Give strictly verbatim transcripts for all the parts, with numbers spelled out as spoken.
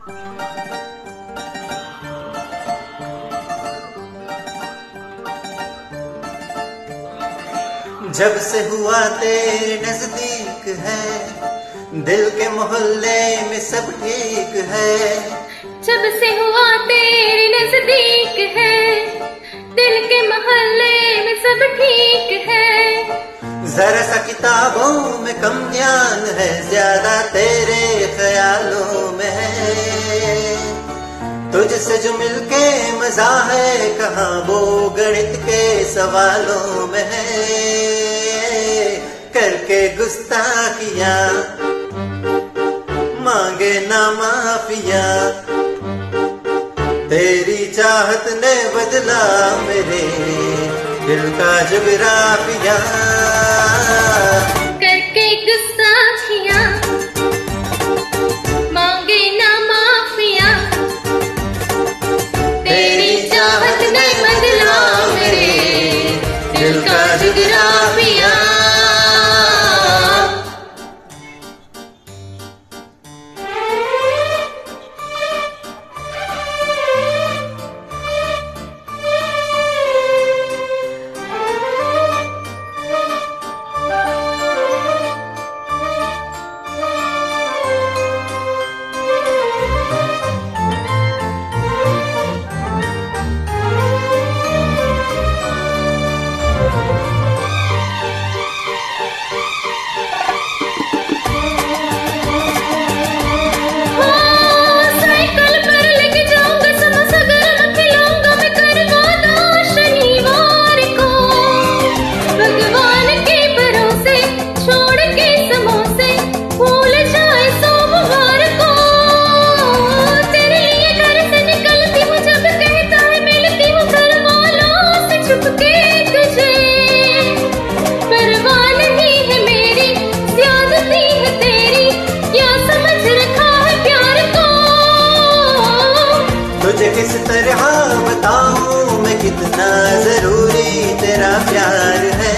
जब से हुआ तेरे नजदीक है, दिल के मोहल्ले में सब ठीक है। जब से हुआ तेरे नजदीक है, दिल के मोहल्ले में सब ठीक है। जरा सा किताबों में कम ध्यान है, ज्यादा तेरे ख्यालों में है। तुझसे जो मिलके मजा है, कहाँ वो गणित के सवालों में है। करके गुस्ताखियां मांगे ना माफिया, तेरी चाहत ने बदला मेरे दिल का जुगराफिया। करके गुस्ताखियां मांगे ना माफिया, तेरी चाहत ने बदला मेरे दिल का जुगराफिया। किस तरह बताऊं मैं कितना जरूरी तेरा प्यार है।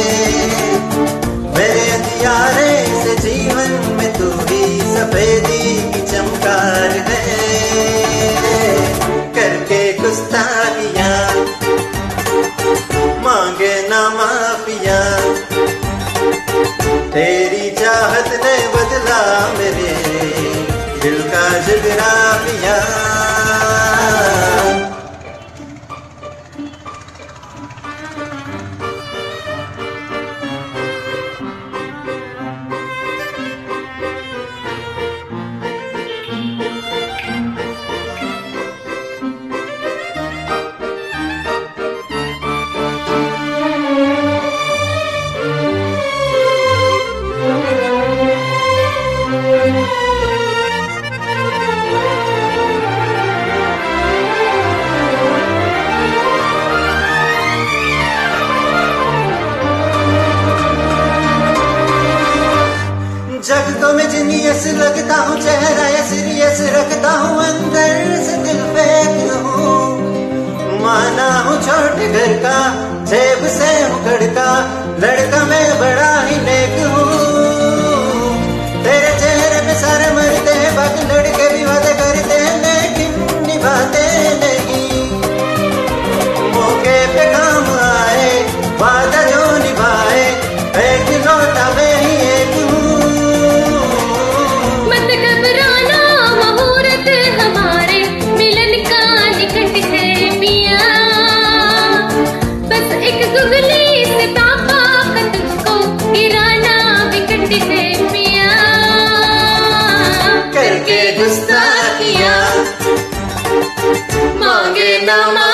मेरे अंधियारे से जीवन में तू ही सफेदी की चमकार है। करके गुस्ताखियां मांगे ना माफिया, तेरी चाहत ने बदला मेरे दिल का जुगराफिया। जब तो मैं जीनियस लगता हूँ, चेहरा या सीरियस रखता हूँ, अंदर से दिल फेंक हूँ। माना हूँ छोटे घर का, जेब से उखड़का, लड़का मैं बड़ा ही नेक हूँ। तेरे चेहरे पे सारे मरते हैं, बाकी लड़के भी वादे करते हैं, लेकिन निभाते नहीं। मौके पे काम आए वादा जो निभाए, एक लौटा मैं ही एक हूँ। गुस्ताखियां मांगे ना